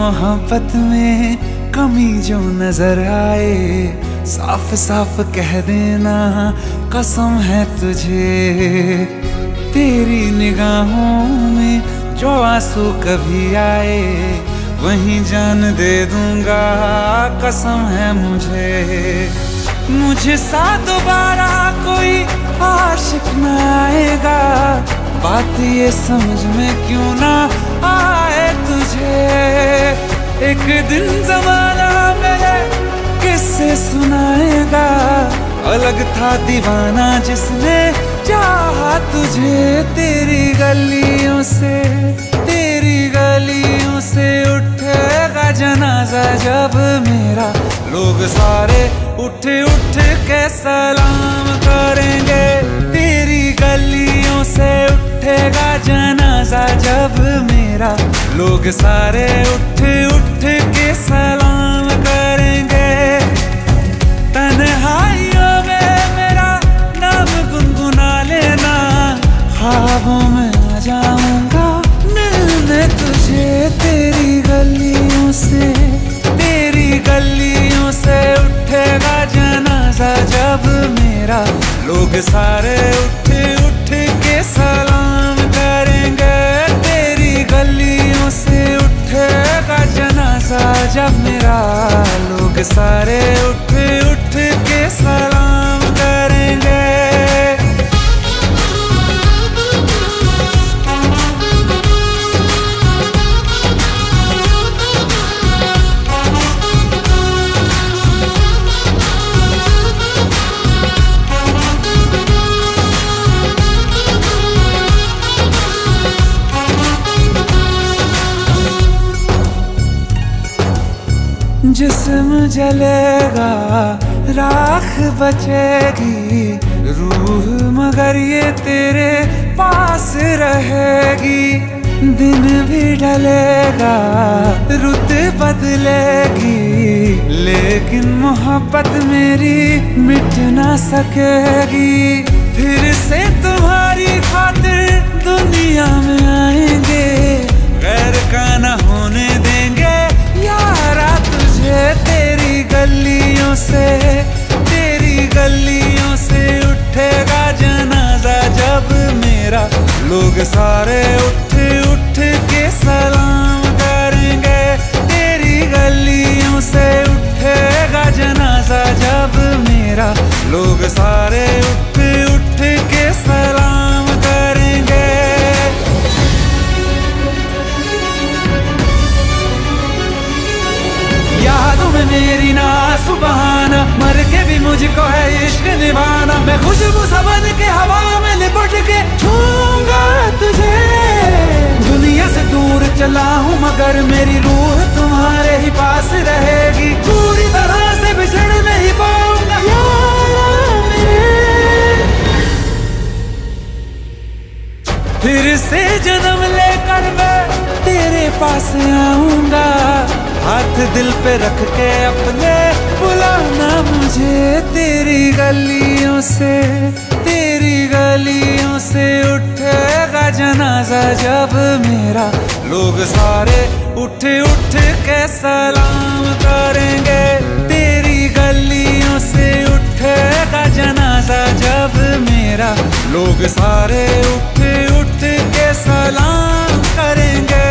मोहब्बत में कमी जो नजर आए, साफ साफ कह देना कसम है तुझे। तेरी निगाहों में जो आंसू कभी आए, वहीं जान दे दूंगा कसम है मुझे। मुझे सा दोबारा कोई आशिक न आएगा, बात ये समझ में क्यों ना आए तुझे। एक दिन जमाना मेरे किससे सुनाएगा, अलग था दीवाना जिसने चाहा तुझे। तेरी गलियों से उठेगा जनाजा जब मेरा, लोग सारे उठ उठ के सलाम करेंगे। तेरी गलियों से उठेगा जनाजा जब मेरा, लोग सारे उठ उठ के सलाम करेंगे। तन्हाइयों में मेरा नाम गुनगुना लेना, ख्वाबों में आ जाऊंगा मिलने तुझे। तेरी गलियों से उठेगा जनाजा जब मेरा, लोग सारे उठ उठ के सलाम करेंगे। तेरी गलियों से उठेगा जनाजा जब मेरा, लोग सारे उठ उठ के सलाम करेंगे। जिस्म जलेगा राख बचेगी, रूह मगर ये तेरे पास रहेगी। दिन भी ढलेगा रुत बदलेगी, लेकिन मोहब्बत मेरी मिट ना सकेगी। फिर से तुम्हारी खातिर दुनिया में आएंगे, गैर का न होने देंगे यारा तुझे। तेरी गलियों से उठेगा जनाजा जब मेरा, लोग सारे उठ उठ के सलाम करेंगे। तेरी गलियों से उठेगा जनाजा जब मेरा, लोग सारे उठ उठ के सलाम करेंगे। यादों में मेरी ना सुबहाना, मर के भी मुझको है इश्क निभाना। मैं खुशबू सा बन के हवा में लिपट के छूंगा तुझे। दुनिया से दूर चला हूँ मगर मेरी रूह तुम्हारे ही पास रहेगी। पूरी तरह से बिछड़ नहीं पाऊंगा यारा मेरे। फिर से जन्म लेकर मैं तेरे पास आऊंगा, हाथ दिल पे रख के अपने बुलाना मुझे। तेरी गलियों से उठेगा जनाजा जब मेरा, लोग सारे उठ उठ के सलाम करेंगे। तेरी गलियों से उठेगा जनाजा जब मेरा, लोग सारे उठ उठ के सलाम करेंगे।